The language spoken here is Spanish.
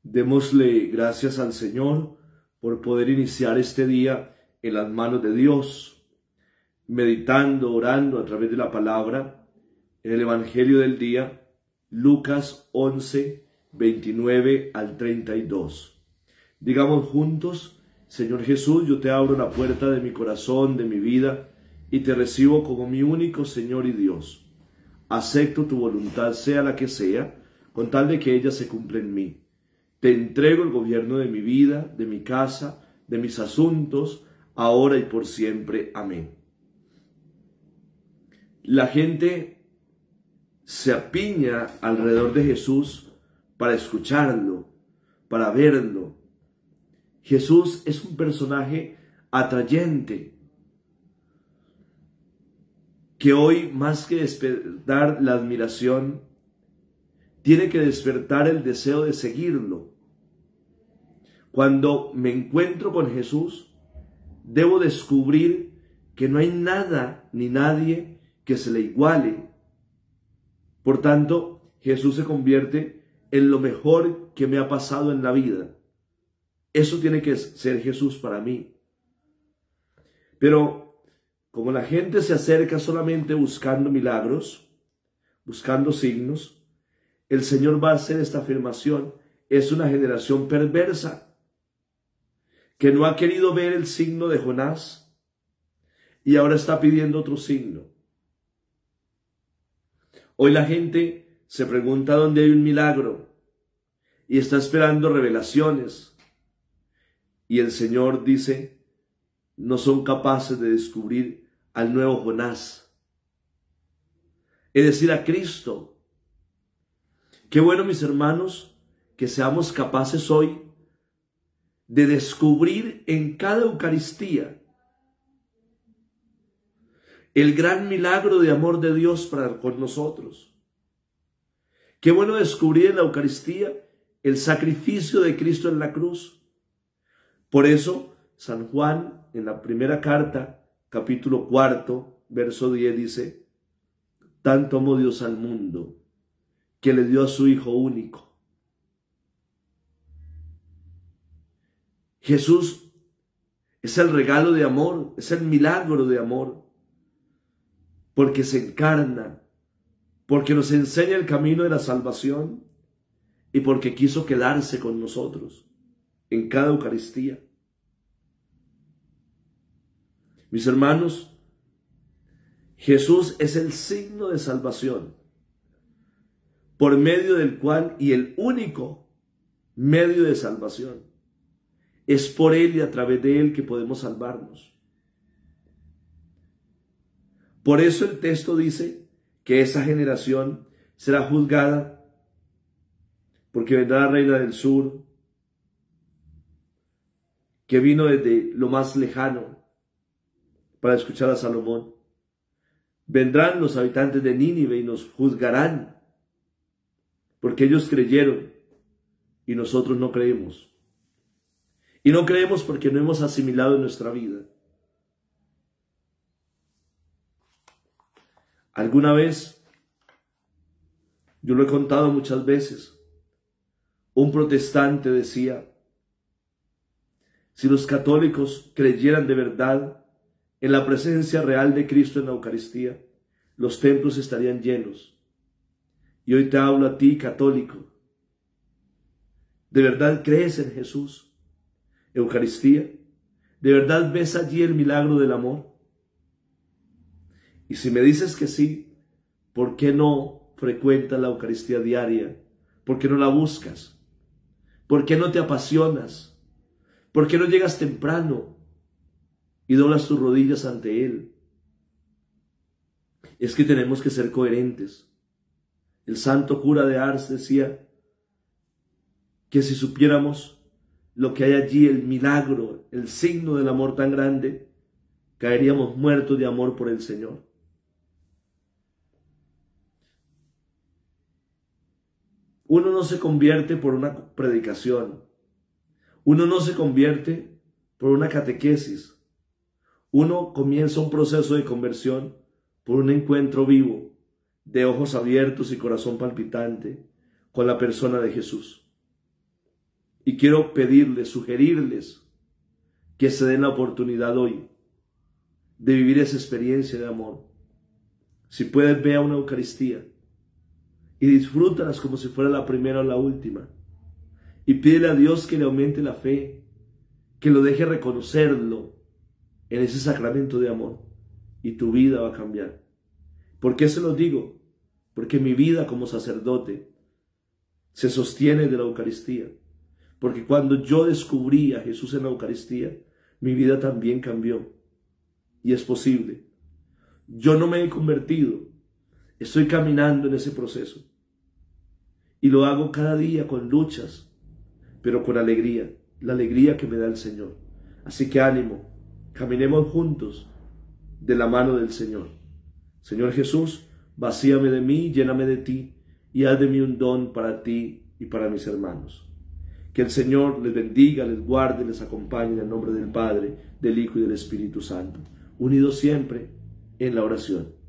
Démosle gracias al Señor por poder iniciar este día en las manos de Dios, meditando, orando a través de la palabra en el Evangelio del día, Lucas 11, 29 al 32. Digamos juntos: Señor Jesús, yo te abro la puerta de mi corazón, de mi vida, y te recibo como mi único Señor y Dios. Acepto tu voluntad, sea la que sea, con tal de que ella se cumpla en mí. Te entrego el gobierno de mi vida, de mi casa, de mis asuntos, ahora y por siempre. Amén. La gente se apiña alrededor de Jesús para escucharlo, para verlo. Jesús es un personaje atrayente que hoy, más que despertar la admiración, tiene que despertar el deseo de seguirlo. Cuando me encuentro con Jesús, debo descubrir que no hay nada ni nadie que se le iguale. Por tanto, Jesús se convierte en lo mejor que me ha pasado en la vida. Eso tiene que ser Jesús para mí. Pero como la gente se acerca solamente buscando milagros, buscando signos, el Señor va a hacer esta afirmación: es una generación perversa que no ha querido ver el signo de Jonás y ahora está pidiendo otro signo. Hoy la gente se pregunta dónde hay un milagro y está esperando revelaciones. Y el Señor dice: no son capaces de descubrir al nuevo Jonás, es decir, a Cristo. Qué bueno, mis hermanos, que seamos capaces hoy de descubrir en cada Eucaristía el gran milagro de amor de Dios para con nosotros. Qué bueno descubrir en la Eucaristía el sacrificio de Cristo en la cruz. Por eso, San Juan, en la primera carta, capítulo 4, verso 10, dice: tanto amó Dios al mundo, que le dio a su Hijo único. Jesús es el regalo de amor, es el milagro de amor, porque se encarna, porque nos enseña el camino de la salvación y porque quiso quedarse con nosotros en cada Eucaristía. Mis hermanos, Jesús es el signo de salvación, por medio del cual, y el único medio de salvación, es por Él y a través de Él que podemos salvarnos. Por eso el texto dice que esa generación será juzgada, porque vendrá la reina del sur, que vino desde lo más lejano para escuchar a Salomón. Vendrán los habitantes de Nínive y nos juzgarán, porque ellos creyeron y nosotros no creemos. Y no creemos porque no hemos asimilado en nuestra vida. Alguna vez, yo lo he contado muchas veces, un protestante decía: si los católicos creyeran de verdad en la presencia real de Cristo en la Eucaristía, los templos estarían llenos. Y hoy te hablo a ti, católico. ¿De verdad crees en Jesús? Eucaristía, ¿de verdad ves allí el milagro del amor? Y si me dices que sí, ¿por qué no frecuentas la Eucaristía diaria? ¿Por qué no la buscas? ¿Por qué no te apasionas? ¿Por qué no llegas temprano y doblas tus rodillas ante Él? Es que tenemos que ser coherentes. El santo cura de Ars decía que si supiéramos lo que hay allí, el milagro, el signo del amor tan grande, caeríamos muertos de amor por el Señor. Uno no se convierte por una predicación. Uno no se convierte por una catequesis. Uno comienza un proceso de conversión por un encuentro vivo, de ojos abiertos y corazón palpitante, con la persona de Jesús. Y quiero pedirles, sugerirles que se den la oportunidad hoy de vivir esa experiencia de amor. Si puedes, ve a una Eucaristía y disfrútalas como si fuera la primera o la última. Y pídele a Dios que le aumente la fe, que lo deje reconocerlo en ese sacramento de amor. Y tu vida va a cambiar. ¿Por qué se lo digo? Porque mi vida como sacerdote se sostiene de la Eucaristía. Porque cuando yo descubrí a Jesús en la Eucaristía, mi vida también cambió. Y es posible. Yo no me he convertido. Estoy caminando en ese proceso. Y lo hago cada día con luchas, pero con alegría. La alegría que me da el Señor. Así que ánimo. Caminemos juntos de la mano del Señor. Señor Jesús, vacíame de mí, lléname de ti y haz de mí un don para ti y para mis hermanos. Que el Señor les bendiga, les guarde, les acompañe en el nombre del Padre, del Hijo y del Espíritu Santo, unidos siempre en la oración.